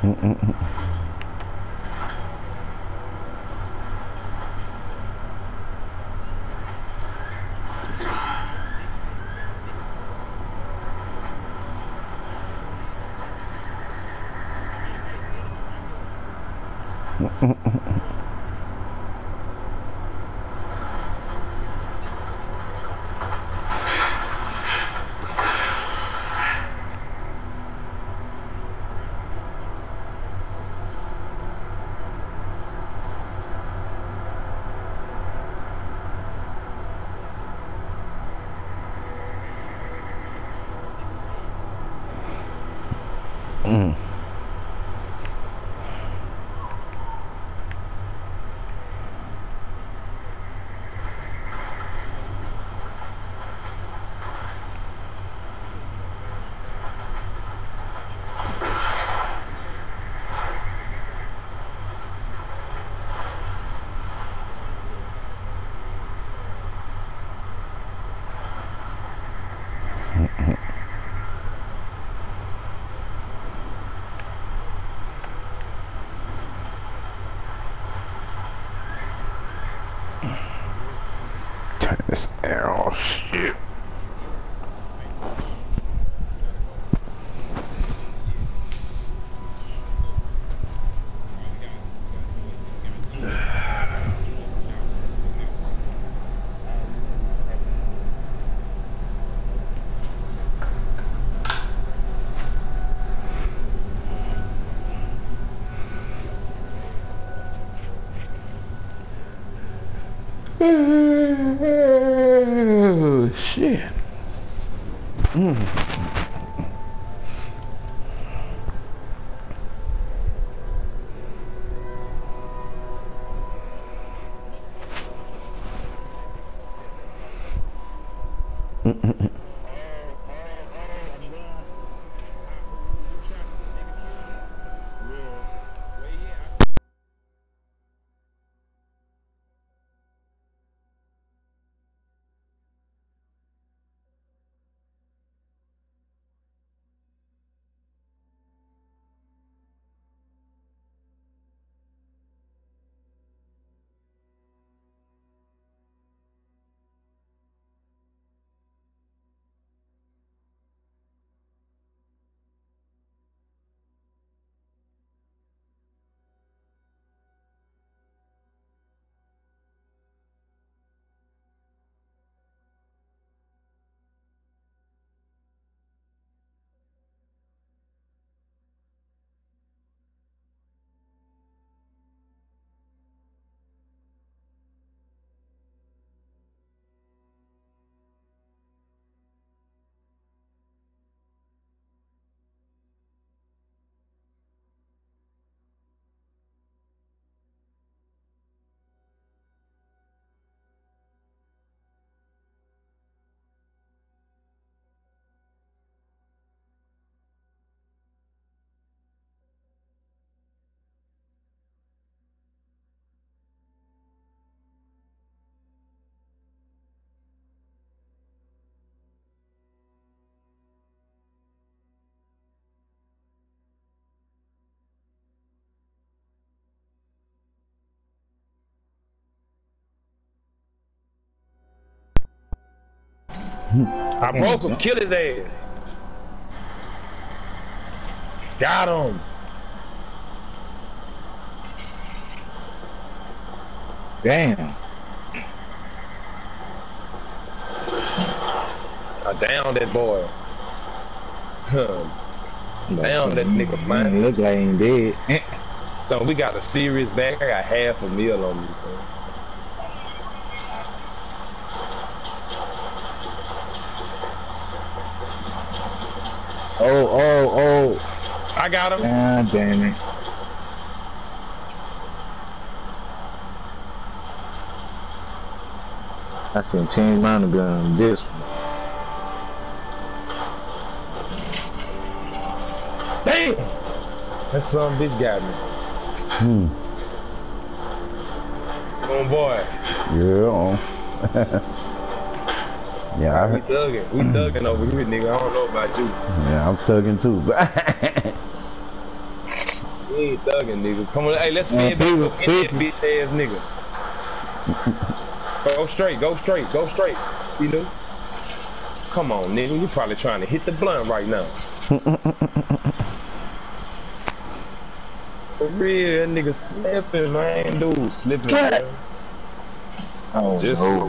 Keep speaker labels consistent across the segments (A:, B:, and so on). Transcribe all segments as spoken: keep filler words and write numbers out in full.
A: Mm-mm. Mm. Turn this air off. Shit. Oh, shit. Mm. Mm-mm.
B: I broke him, kill his ass. Got him.
C: Damn.
B: I downed that boy. Down that nigga, man.
C: Look like he ain't dead.
B: So we got a serious back. I got half a meal on me, son.
C: Oh, oh, oh.
B: I got him.
C: God damn it. I seen change my gun this one.
B: Damn! That son bitch got me.
A: Hmm.
B: Come on, boy.
A: Yeah. Yeah, I
B: We
A: heard.
B: thugging. We thugging over here, nigga. I don't know about you.
A: Yeah, I'm thugging too.
B: We ain't thugging, nigga. Come on, hey, let's
C: Man,
B: spin back
C: people,
B: up in that
C: people.
B: bitch ass nigga. Go straight, go straight, go straight. You know? Come on, nigga. You probably trying to hit the blunt right now. For real, that nigga slipping, man. Dude, slipping, man.
C: Oh,
B: Just
C: no.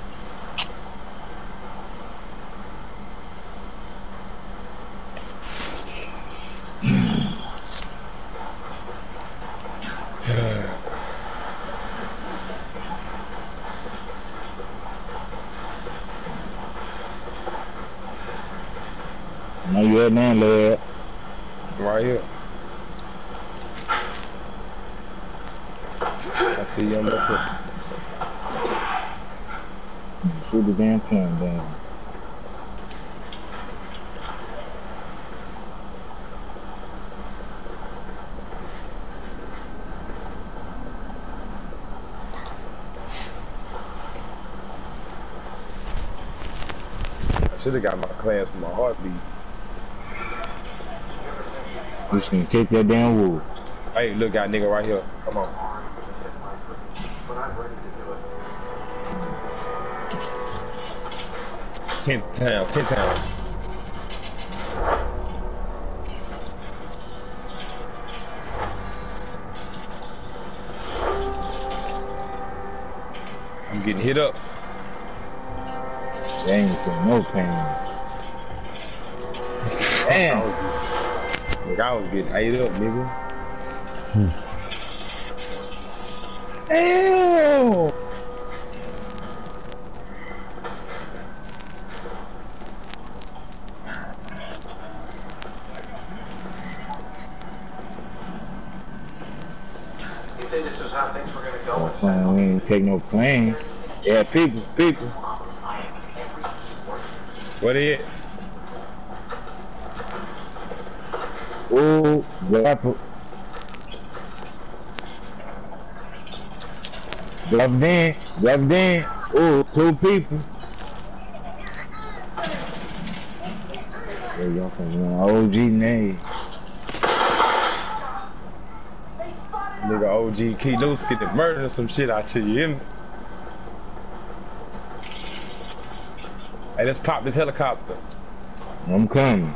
C: No, you had none, lad.
B: Right here. I see you on the foot.
C: Shoot the damn pen down.
B: I should have got my class from my heartbeat.
C: Just gonna take that damn wood.
B: Hey, look, got nigga right here. Come on. Ten times, ten times. I'm getting hit up.
C: They ain't feel no pain. Damn.
B: Look, I was getting ate up, nigga.
C: Ew.
D: You think this is how things were gonna go?
C: Oh, fine, we ain't take no plane. Yeah, people, people.
B: What is it?
C: Oh, drop it. Drop it in, drop it in. Oh, two people. There y'all from O G name.
B: Nigga O G Key Loose getting murdered some shit out to you. Hear me? Hey, let's pop this helicopter.
C: I'm coming.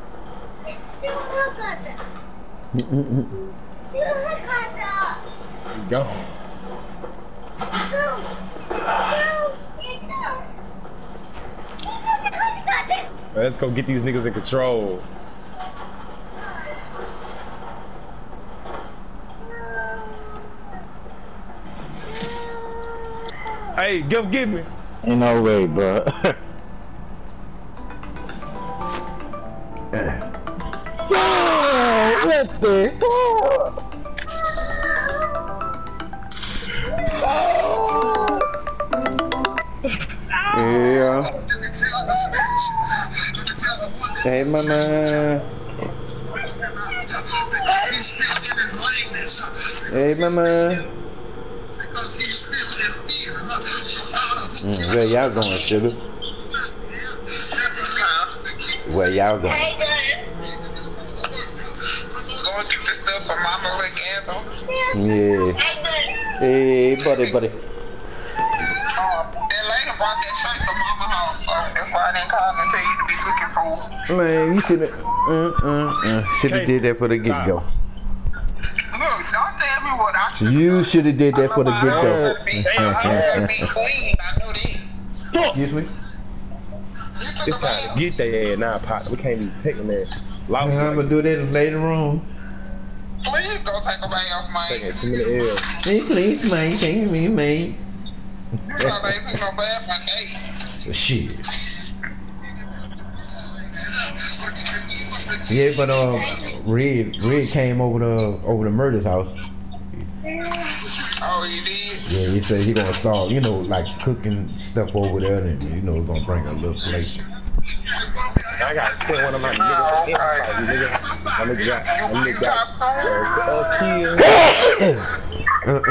B: Go. Let's go get these niggas in control. Hey, give, give me.
C: Ain't no way, bro. Oh, what the fuck?
A: Yeah. Hey, mama. Hey, mama. Mm, where y'all going, sugar? Where y'all going?
E: Going to get this stuff for Mama Legando.
A: Yeah. Hey, buddy, buddy.
E: Um, that lady brought that shirt to Mama house, so that's why I didn't call and tell you to be looking for.
A: Man, you should have. Uh, uh, uh, should have did that for the get go.
E: Look, don't tell me what I should.
A: You should have did that for the get
E: I
A: go.
E: want to be, I want to be clean. I know this.
A: Excuse me.
E: You
B: It's
E: took a
B: time to
E: bath.
B: get their ass now, Pop. We can't be taking that.
A: I'm gonna do that later on.
E: Please go take a bath, man.
B: Taking too many L's.
A: Hey, please, man. Take me, man.
E: You thought they took no bath one day.
A: Shit. Yeah, but uh, Red, Red came over the over the murder's house.
E: Oh, you did?
A: Yeah, he said he gonna start, you know, like cooking stuff over there, and you know, gonna bring a little plate.
B: I got to send one of my
E: Oh,
B: niggas.
E: okay.
B: Nigga. I'm gonna drop. I'm
E: You
B: gonna
E: you
B: drop.
E: got food?
B: Uh, uh,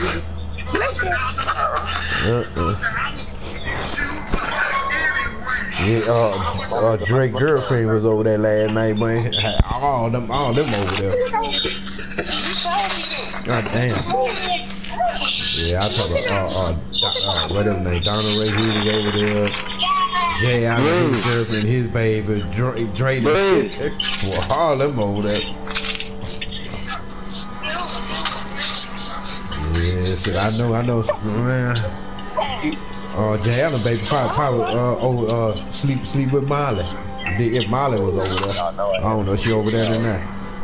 A: Uh-uh. Uh-uh. Yeah, uh, uh, Drake's girlfriend was over there last night, man. All them, all them over there.
E: You told me that.
A: God damn. Yeah, I talk about uh, uh, uh, whatever name, Donna Ray, he was over there. Jay out with his girlfriend, his baby, Dre, Dre, well, all them over there. Yeah, shit, I know, I know, man. Uh, Jay Allen, baby, probably, probably, uh, oh, uh, sleep, sleep with Molly. If Molly was over there, I don't know, she over there tonight.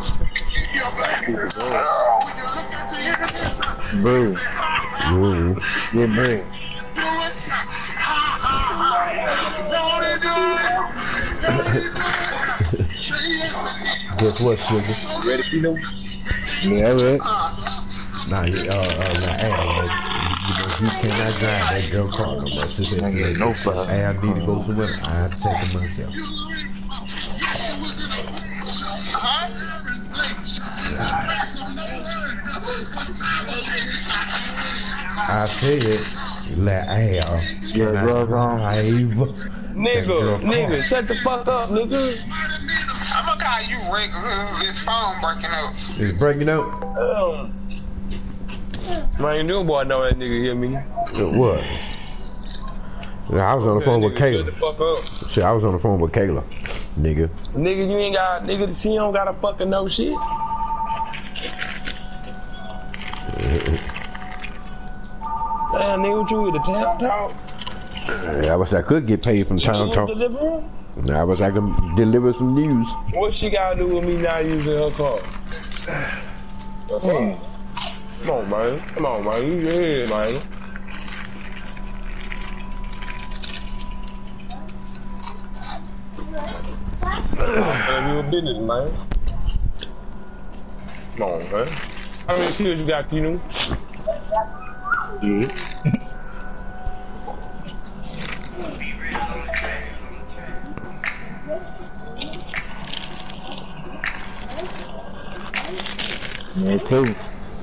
C: Bro.
A: Mm-hmm.
C: Yeah, bro.
A: Guess what, sugar?
B: Ready, you know?
C: Yeah, right.
A: Nah, you, uh, uh, nah, hey, like, you know, you cannot drive that girl car no more. She said,
C: I get no fuck.
A: hey, I need to go somewhere. I have to take it myself. I said, let Al.
C: Yeah, girls on.
B: Nigga, nigga, shut the fuck up, nigga.
E: I'm gonna call you Rick because his phone breaking up.
A: It's breaking up?
B: Uh, man, new boy know that nigga hear me.
A: What? Yeah, I was on the phone with
B: Shut the
A: Kayla.
B: fuck up.
A: Shit, I was on the phone with Kayla, nigga.
B: Nigga, you ain't got, nigga, she don't gotta fucking know shit. Damn, nigga, what you with the town talk?
A: Yeah, I wish I could get paid from Town Talk. I wish I could deliver some news.
B: What she gotta do with me not using her car? Hmm. Come on, man. Come on, man. Use your head, man. Tell you a business, man. Come on, man. How many kills you got, Kinu?
C: Yeah. Me too.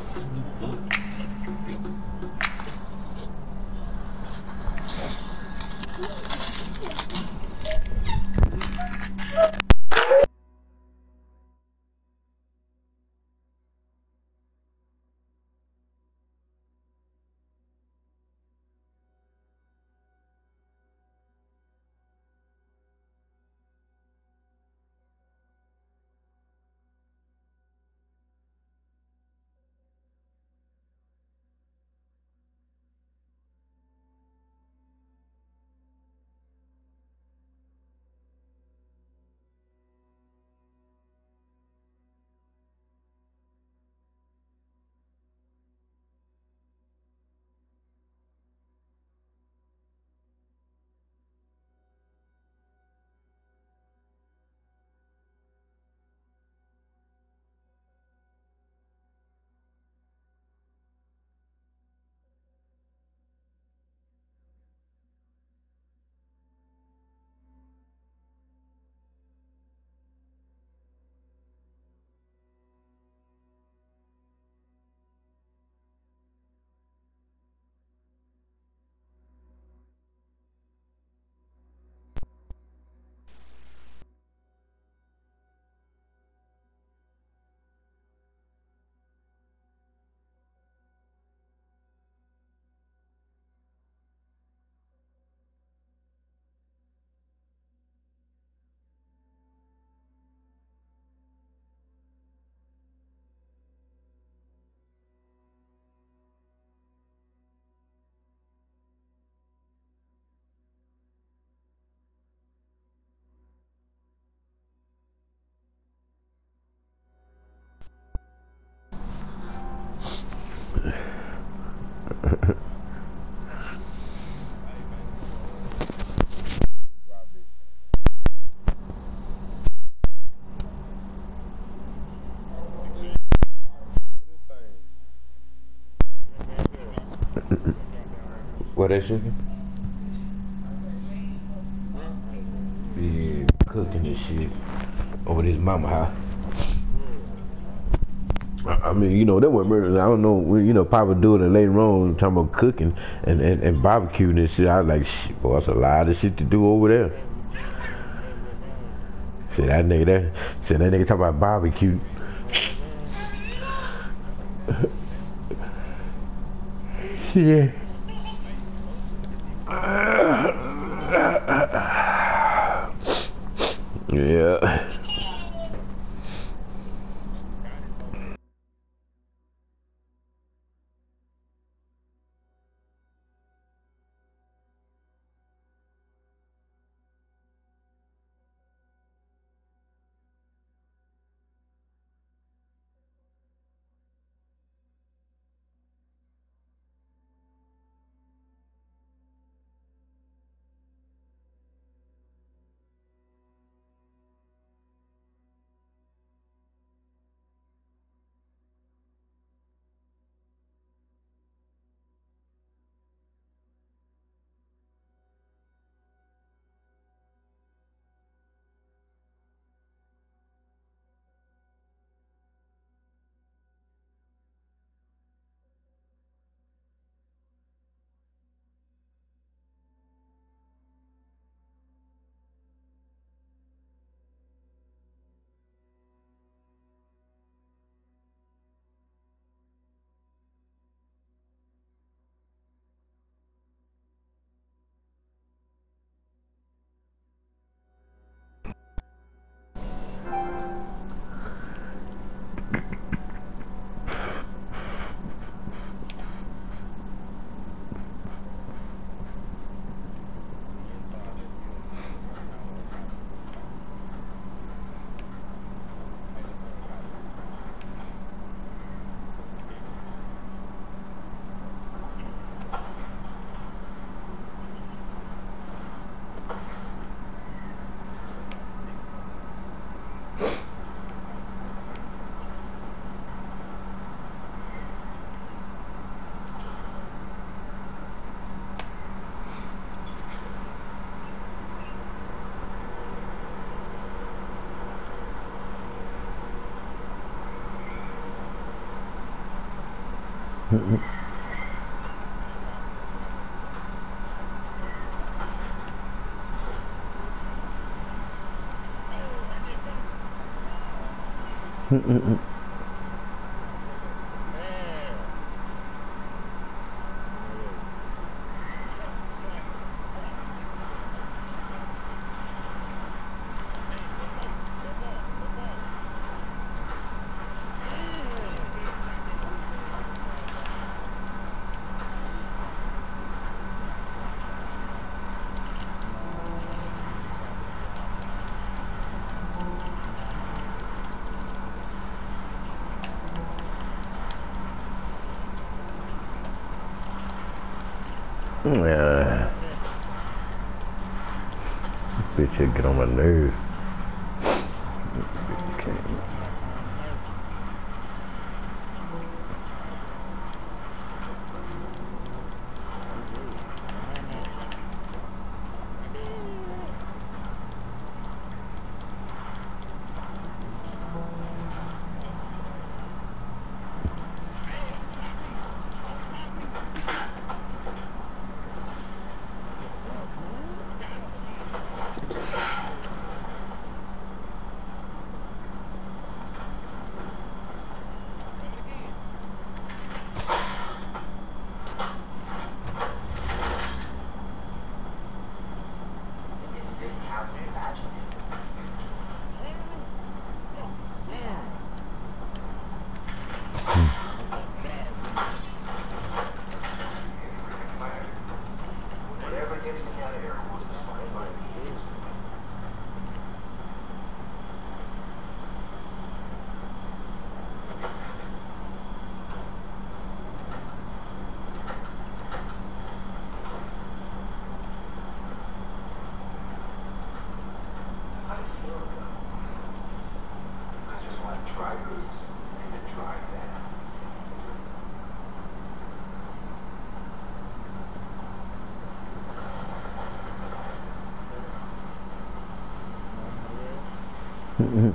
A: What that shit? Yeah, cooking this shit over this mama house. I mean, you know, that wasn't murder. I don't know, you know, Papa doing it later on, talking about cooking and, and, and barbecuing and shit. I was like, shit, boy, that's a lot of shit to do over there. See that nigga there? See that nigga talking about barbecue. Yeah. Yeah. Mm-mm. Yeah. Bitch, you get on my nerves. Okay.
D: Whatever gets me out of here, it's fine by me. I just want to try this and try that.
A: Mm-hmm.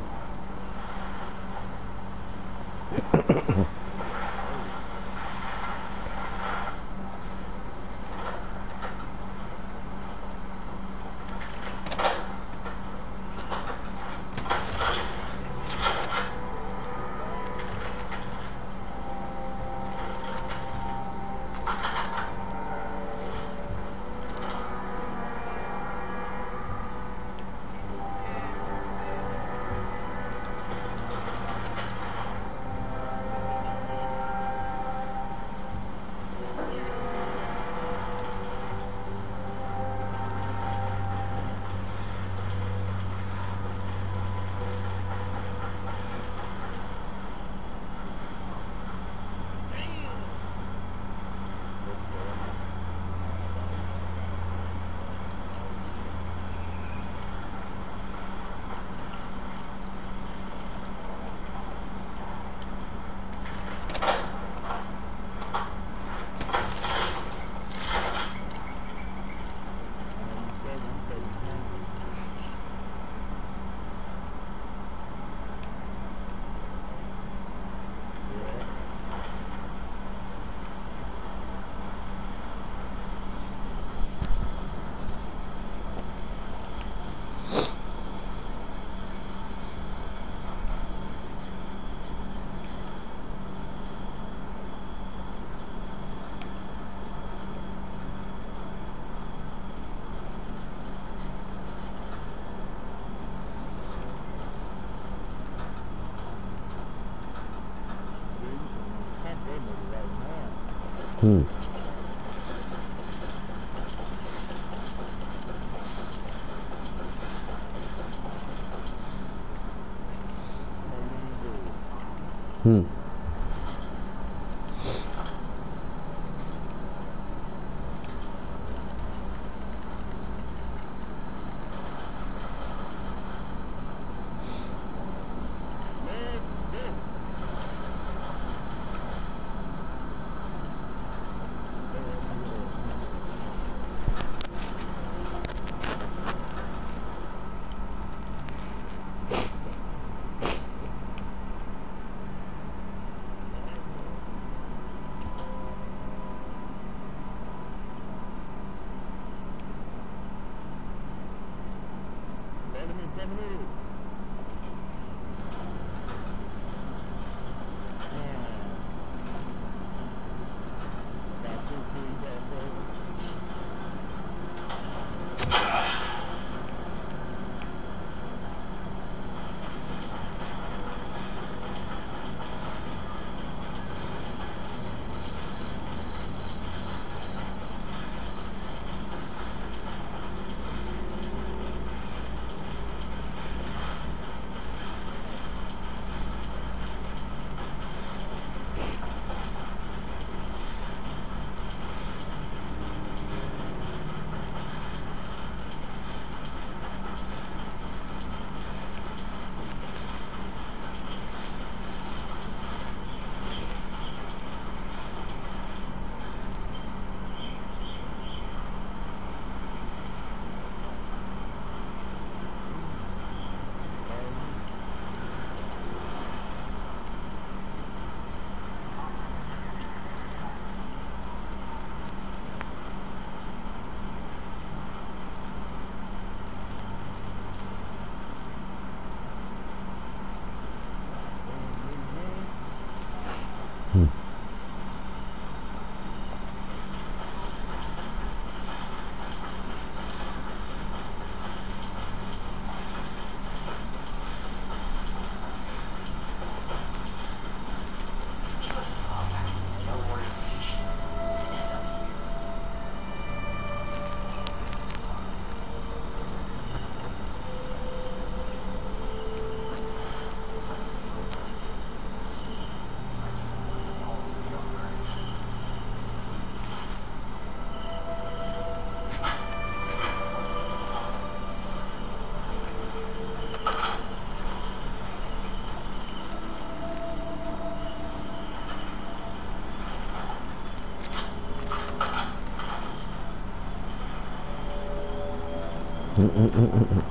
A: Hmm. Hmm. Mm-mm-mm-mm.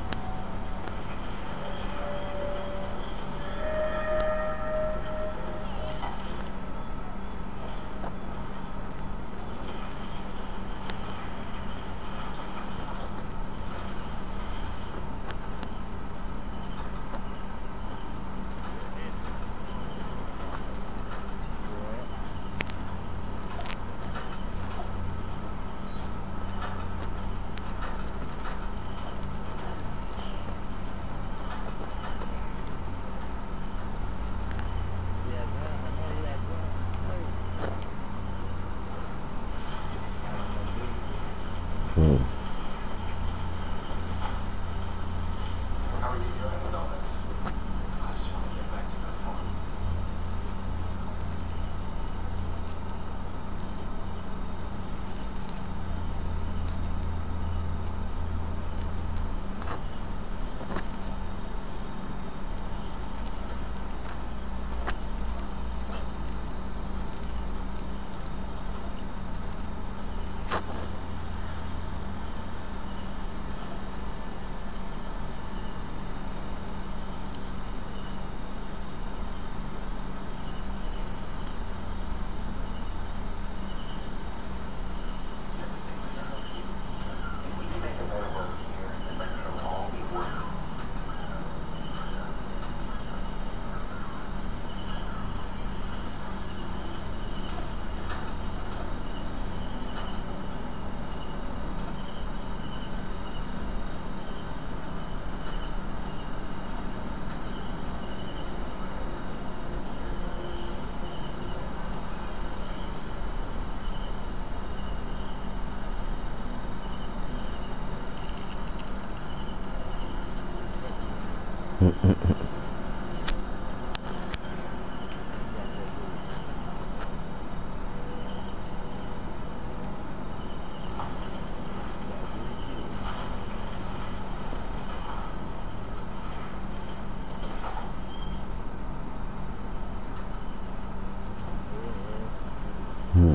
A: Hmm.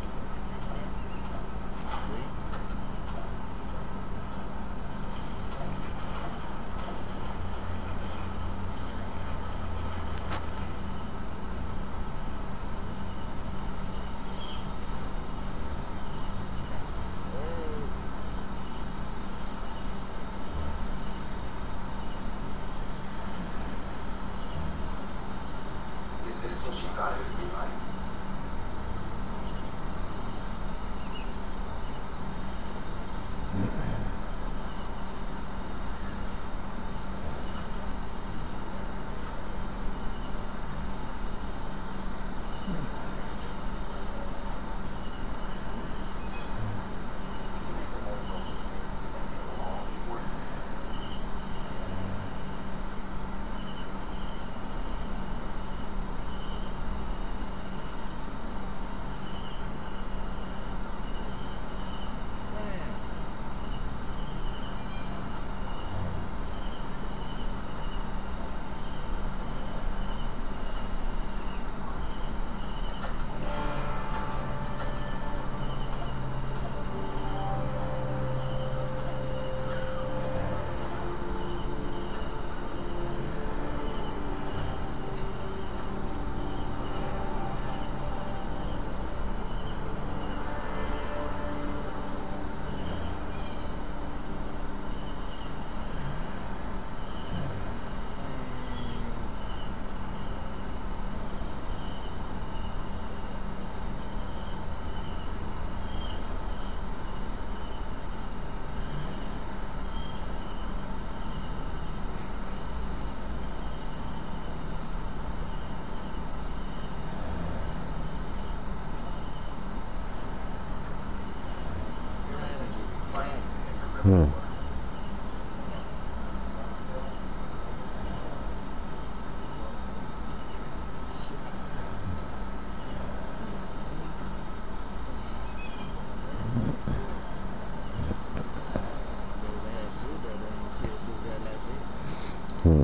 D: Is this what you thought it would be like?
A: Hmm. Hmm.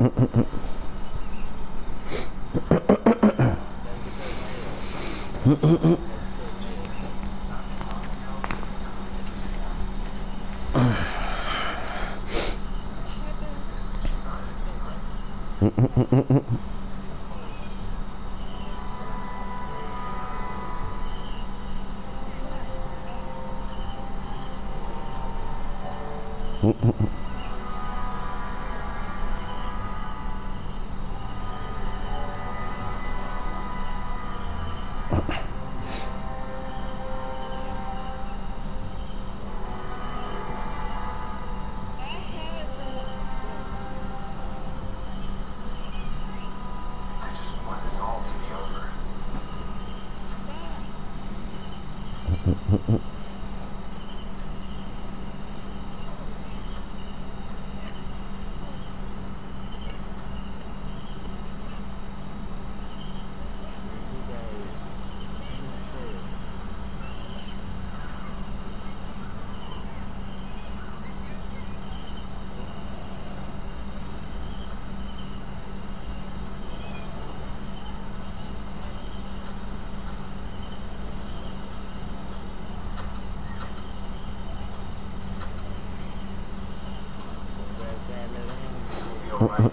D: Want this all to be over. Right.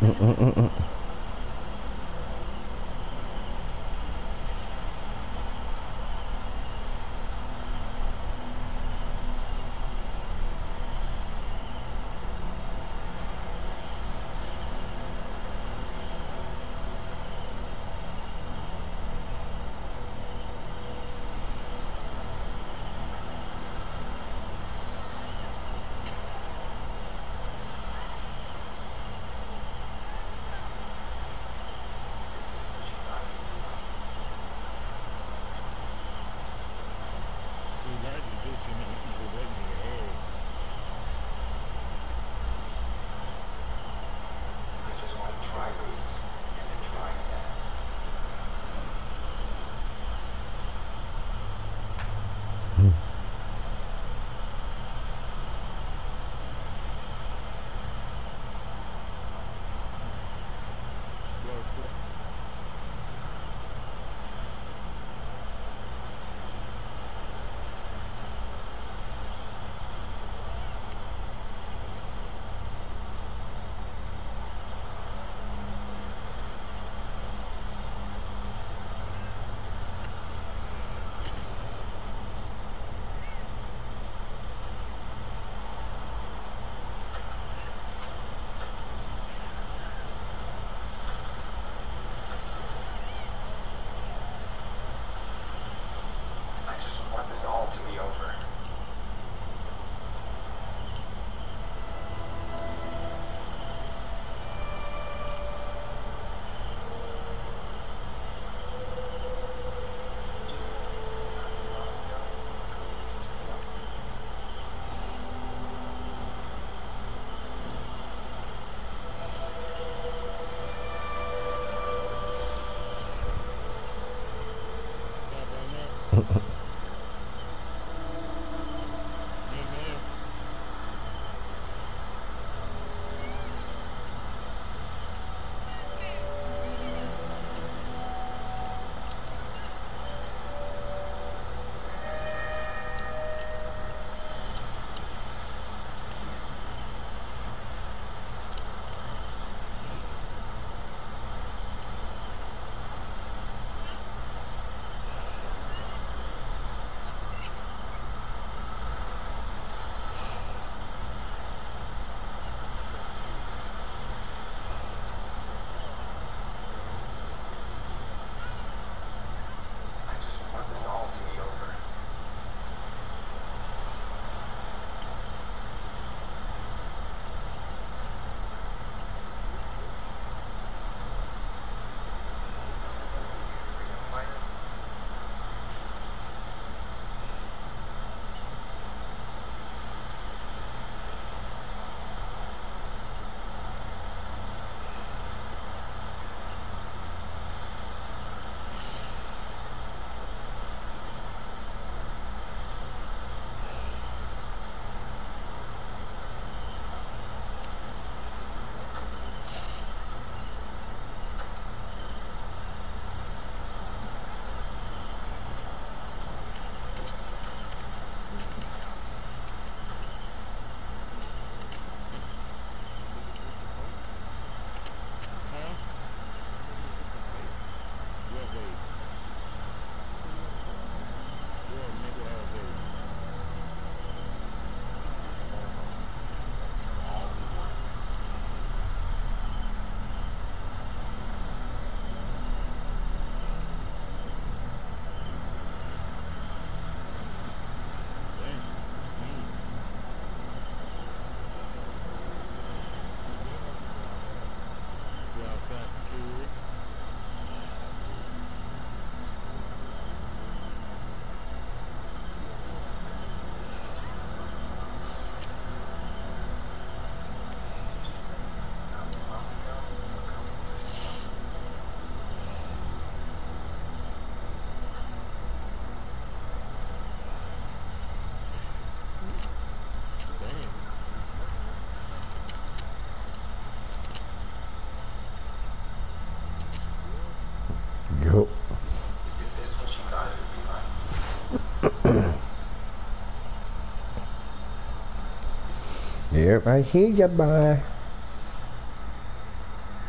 A: Mm-mm-mm-mm.
D: I just want this all to be over. I just want this all to be over.
A: Yup.
D: Is this what you guys would be like?
A: Yep, I hear ya, boy.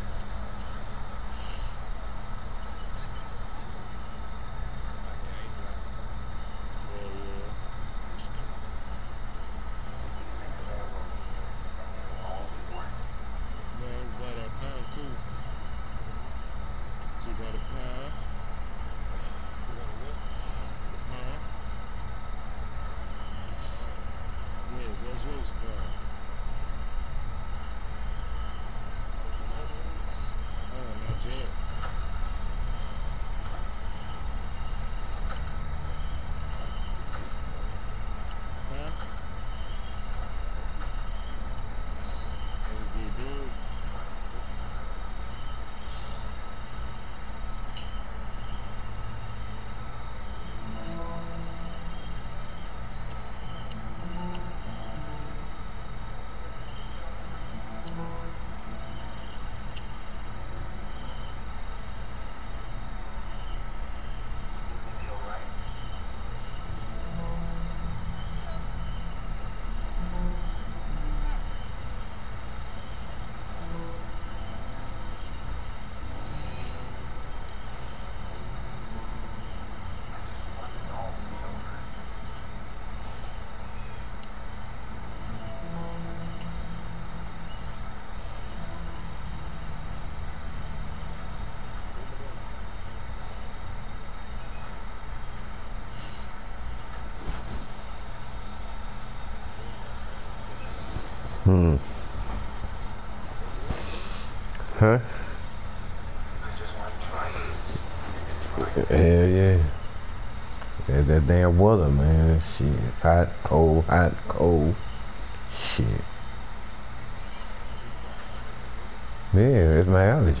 A: Hmm. Huh? Hell yeah. That, that damn weather, man. Shit. Hot, cold, hot, cold. Shit. Yeah, it's my allergy.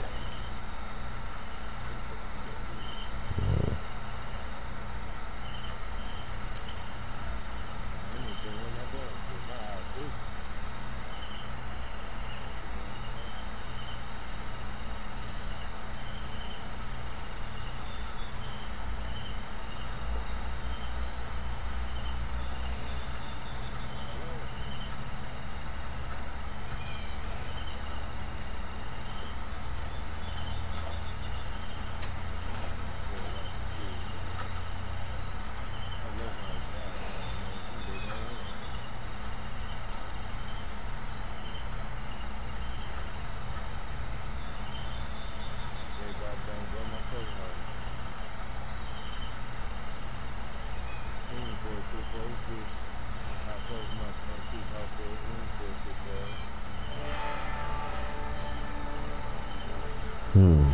A: Hmm.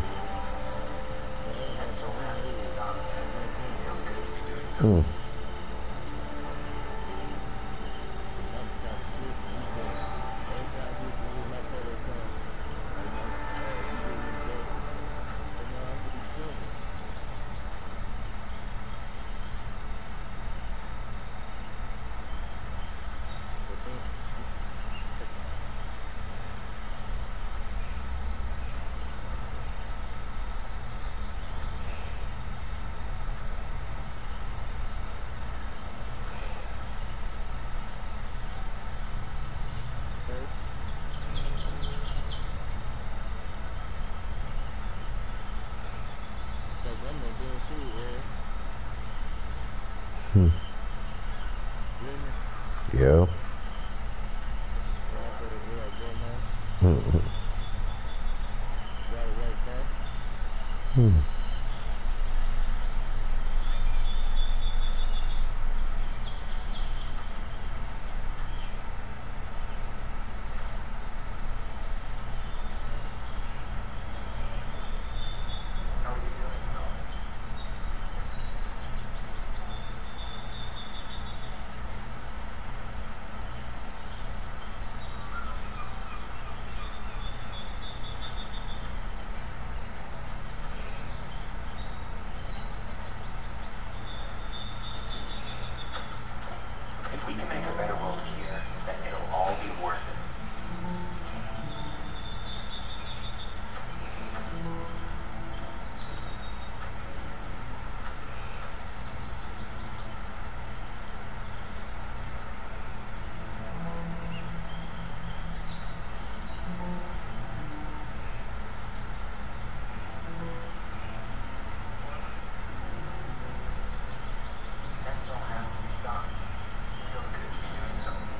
A: Hmm. Hmm. Yeah. Hmm. Hmm.
D: How are you doing? If we can make a better world here, then it'll all be worth it. That's all has to be stopped. It feels good to be doing something.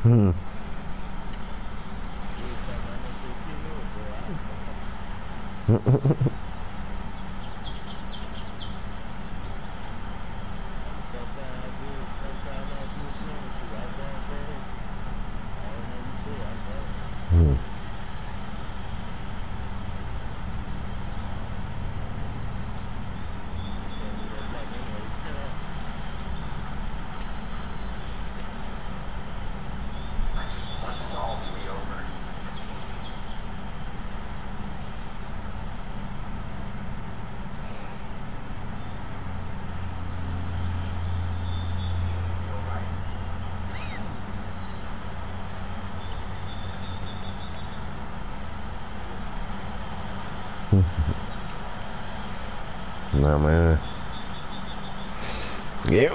A: Hmm. Hmm.
D: This is all to be over.
A: Nah, man. Yep.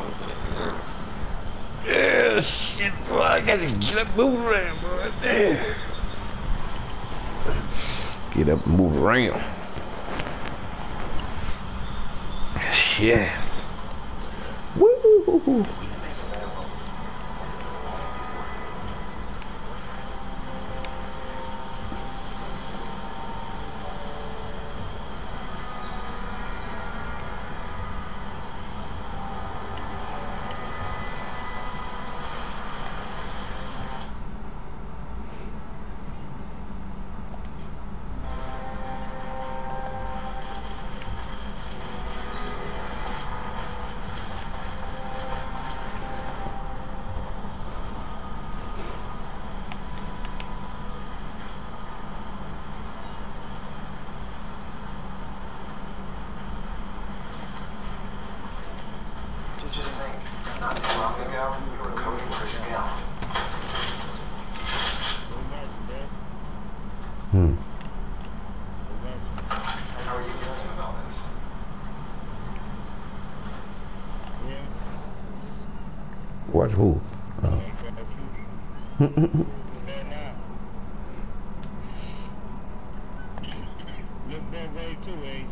A: Yeah, shit, boy. I gotta get up, move around, boy. Damn. Get up and move around. Yeah. Woo!
D: Just to think, not too long ago, we were coding for scale.
A: Hmm.
D: How are you feeling about this?
A: Watch who? Oh.
C: Look that way too, Asia.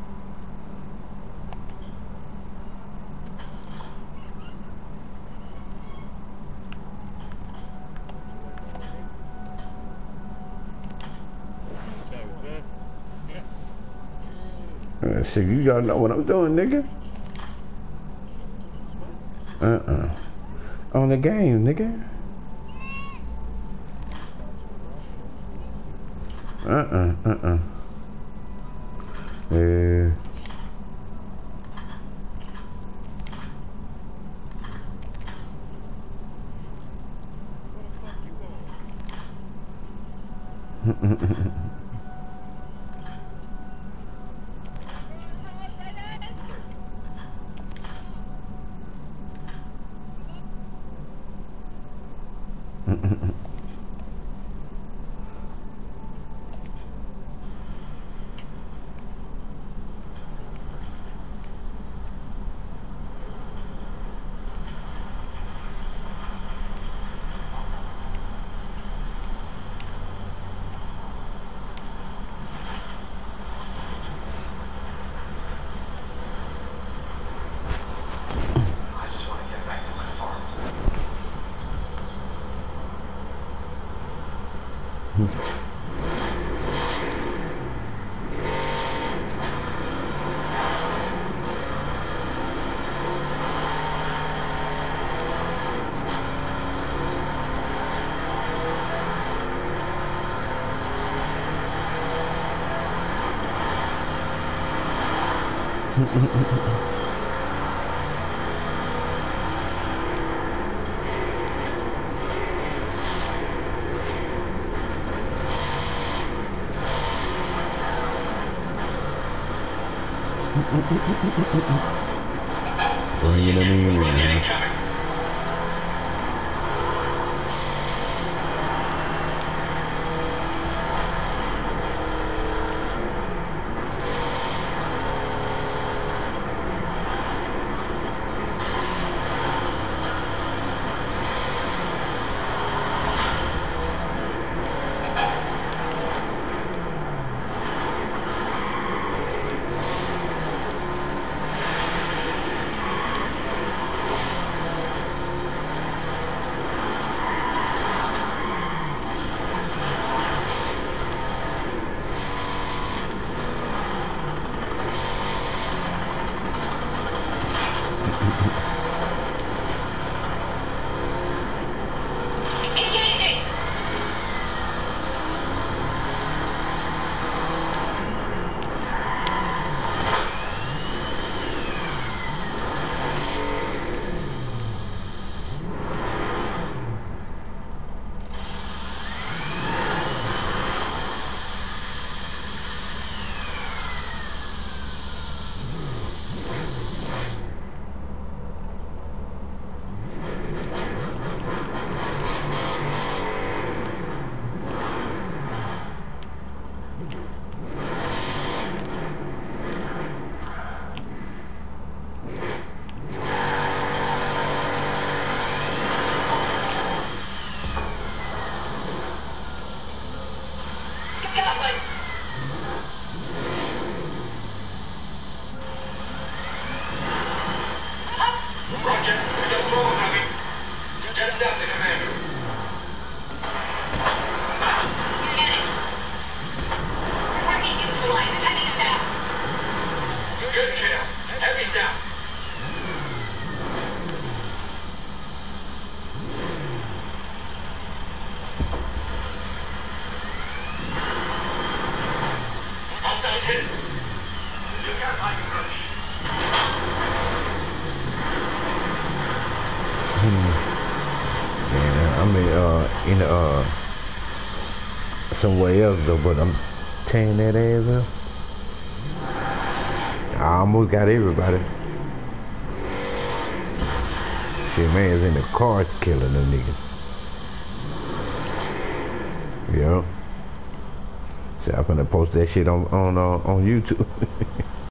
A: Uh, shit, you gotta know what I'm doing, nigga. Uh-uh. On the game, nigga. Uh-uh, uh-uh. Yeah.
D: I just want to get back to my farm.
A: Bringing them in, man. Yeah, I mean, uh, in uh, somewhere else though, but I'm tearing that ass up. I almost got everybody. Shit, man's in the car killing them niggas. Yo. So I'm gonna post that shit on on uh, on YouTube.